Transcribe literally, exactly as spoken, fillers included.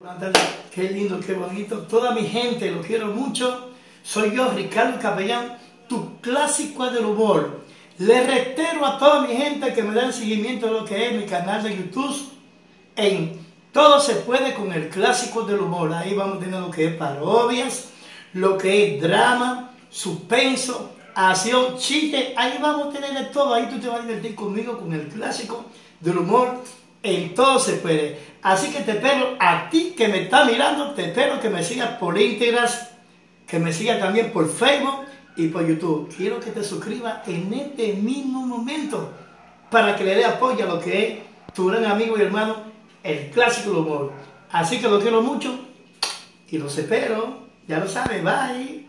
Buenas tardes, qué lindo, qué bonito. Toda mi gente, lo quiero mucho. Soy yo, Ricardo Capellán, tu clásico del humor. Le reitero a toda mi gente que me den seguimiento de lo que es mi canal de YouTube. En Todo se puede con el clásico del humor. Ahí vamos a tener lo que es parodias, lo que es drama, suspenso, acción, chiste. Ahí vamos a tener de todo. Ahí tú te vas a divertir conmigo con el clásico del humor. En Todo se puede. Así que te espero a ti que me estás mirando, te espero que me sigas por Instagram, que me sigas también por Facebook y por YouTube. Quiero que te suscribas en este mismo momento para que le dé apoyo a lo que es tu gran amigo y hermano, el clásico del humor. Así que lo quiero mucho y los espero. Ya lo sabes, bye.